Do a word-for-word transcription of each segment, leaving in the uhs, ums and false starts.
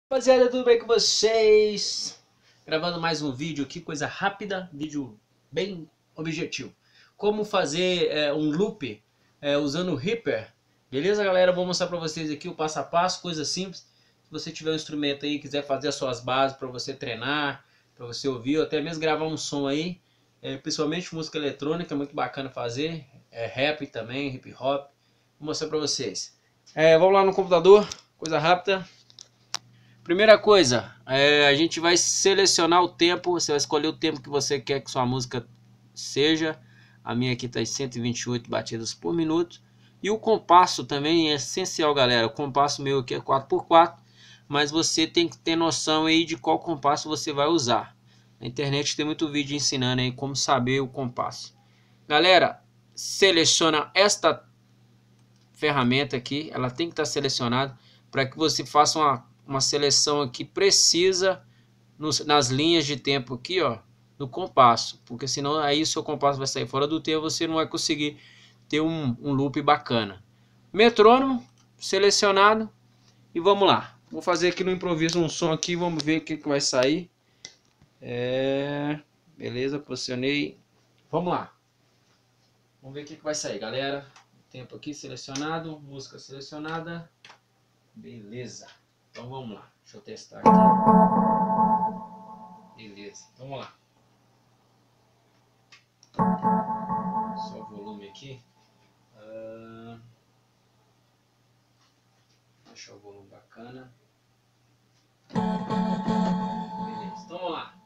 Rapaziada, tudo bem com vocês? Gravando mais um vídeo aqui, coisa rápida, vídeo bem objetivo. Como fazer é, um loop é, usando o Reaper. Beleza, galera? Vou mostrar para vocês aqui o passo a passo, coisa simples. Se você tiver um instrumento aí, quiser fazer as suas bases para você treinar, para você ouvir, ou até mesmo gravar um som aí, é, principalmente música eletrônica, é muito bacana fazer, é, rap também, hip hop. Vou mostrar para vocês. É, vamos lá no computador, coisa rápida. Primeira coisa, é, a gente vai selecionar o tempo. Você vai escolher o tempo que você quer que sua música seja. A minha aqui está em cento e vinte e oito batidas por minuto. E o compasso também é essencial, galera. O compasso meu aqui é quatro por quatro, mas você tem que ter noção aí de qual compasso você vai usar. Na internet tem muito vídeo ensinando aí como saber o compasso. Galera, seleciona esta ferramenta aqui, ela tem que estar selecionada para que você faça uma uma seleção aqui precisa nos, nas linhas de tempo aqui, ó, no compasso, porque senão aí o seu compasso vai sair fora do tempo, você não vai conseguir ter um, um loop bacana. Metrônomo selecionado e vamos lá. Vou fazer aqui no improviso um som aqui, vamos ver o que, que vai sair. É, beleza, posicionei. Vamos lá. Vamos ver o que, que vai sair, galera. Tempo aqui selecionado, música selecionada. Beleza. Então vamos lá, deixa eu testar aqui. Beleza, então vamos lá. Só o volume aqui. Uh... Deixar o volume bacana. Beleza, então vamos lá.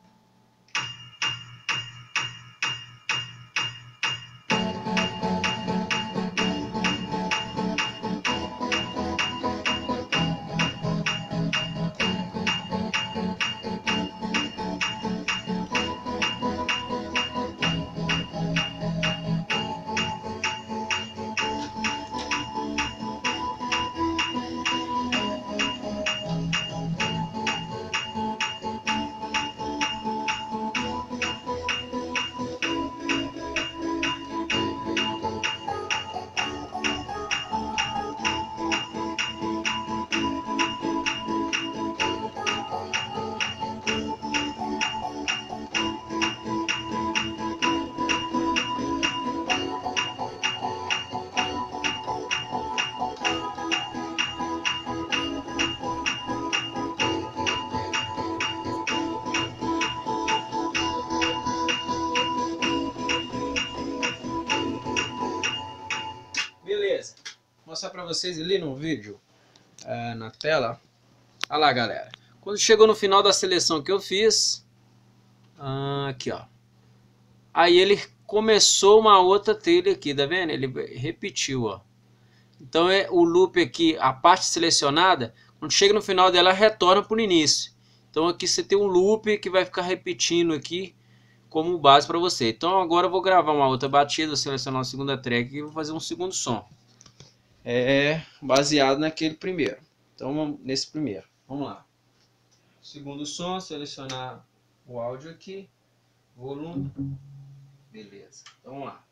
Beleza, vou mostrar pra vocês ali no vídeo, uh, na tela. Olha lá, galera. Quando chegou no final da seleção que eu fiz, uh, aqui ó, aí ele começou uma outra trilha aqui, tá vendo? Ele repetiu, ó. Então é o loop aqui, a parte selecionada, quando chega no final dela, retorna para o início. Então aqui você tem um loop que vai ficar repetindo aqui como base para você. Então agora eu vou gravar uma outra batida, vou selecionar a segunda track e vou fazer um segundo som. É baseado naquele primeiro. Então nesse primeiro. Vamos lá. Segundo som, selecionar o áudio aqui, volume. Beleza. Então vamos lá.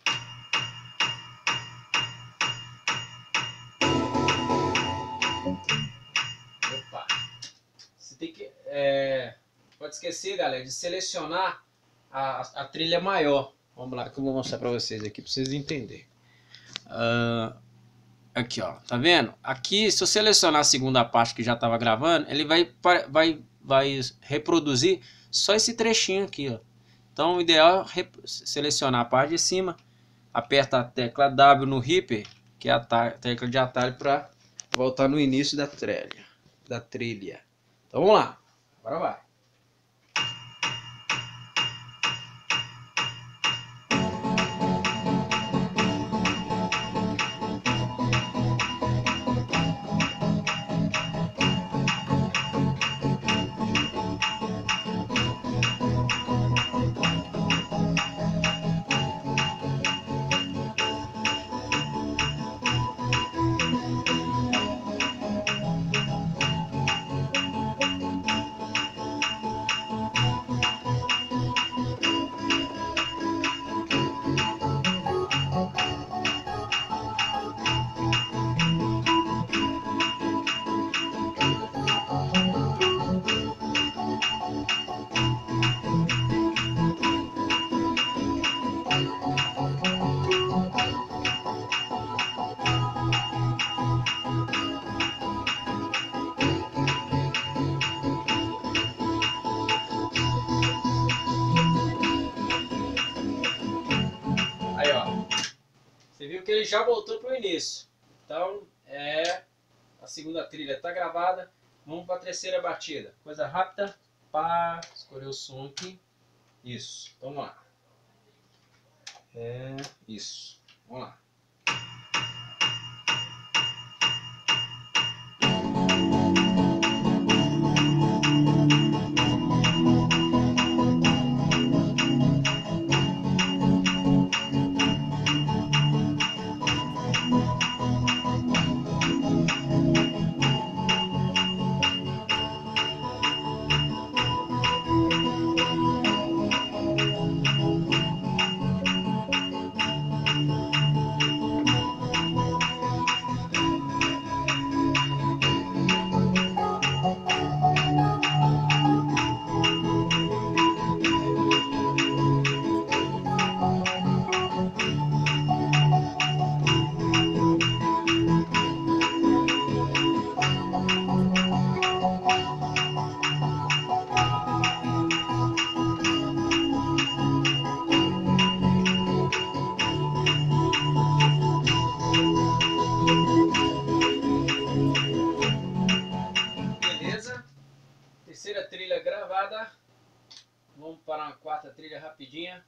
Opa. Você tem que... É, pode esquecer, galera, de selecionar a, a trilha maior. Vamos lá que eu vou mostrar para vocês aqui, para vocês entenderem. Uh, aqui, ó. Tá vendo? Aqui, se eu selecionar a segunda parte que já estava gravando, ele vai, vai, vai reproduzir só esse trechinho aqui, ó. Então, o ideal é selecionar a parte de cima, aperta a tecla W no Reaper, que é a tecla de atalho para voltar no início da trilha, da trilha. Então vamos lá, agora vai. porque ele já voltou para o início. Então, é, a segunda trilha está gravada. Vamos para a terceira batida. Coisa rápida. Pá, escolher o som aqui. Isso, vamos lá. É, isso, vamos lá. Terceira trilha gravada. Vamos para uma quarta trilha rapidinha.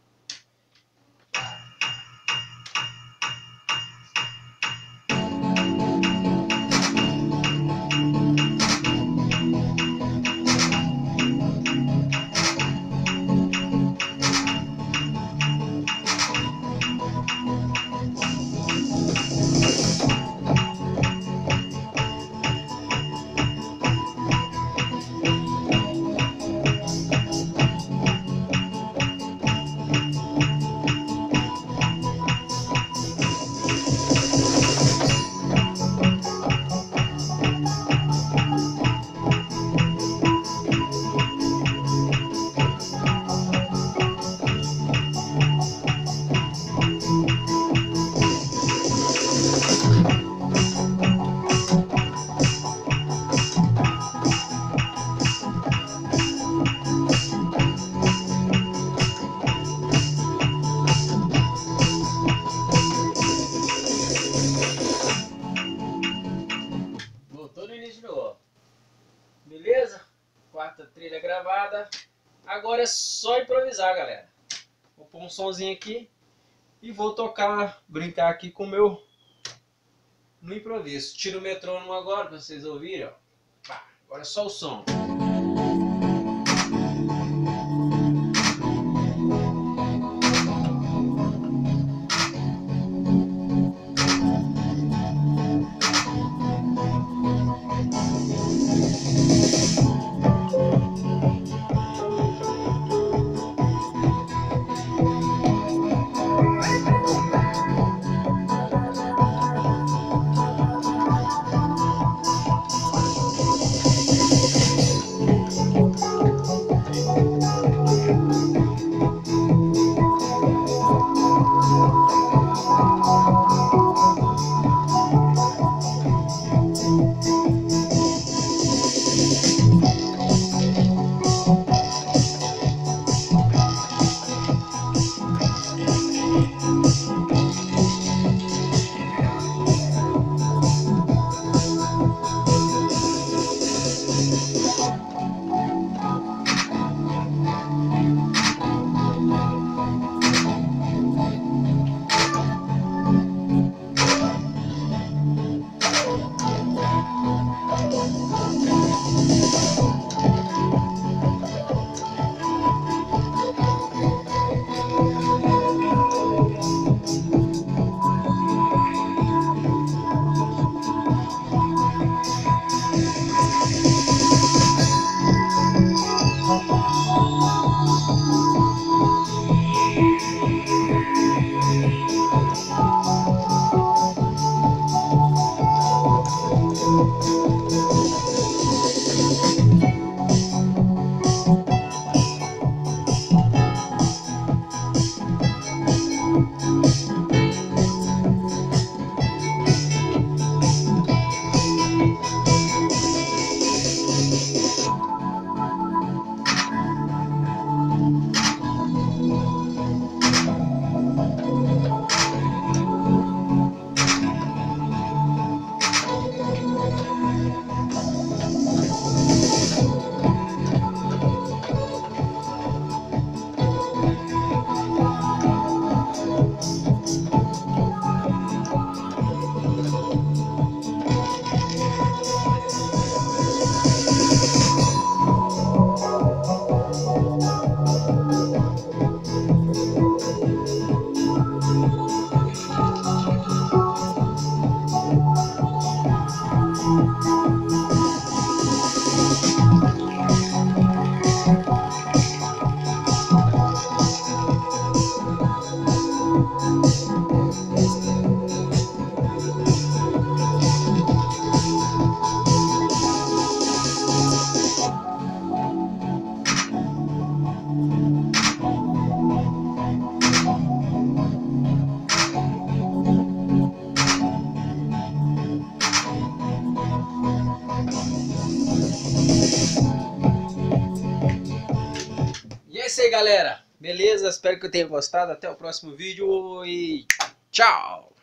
Voltou no início de novo. Beleza? Quarta trilha gravada. Agora é só improvisar, galera. Vou pôr um sonzinho aqui e vou tocar, brincar aqui com o meu no improviso. Tiro o metrônomo agora para vocês ouvirem, ó. Pá, agora é só o som. isso aí, galera. Beleza? Espero que eu tenha gostado. Até o próximo vídeo e tchau!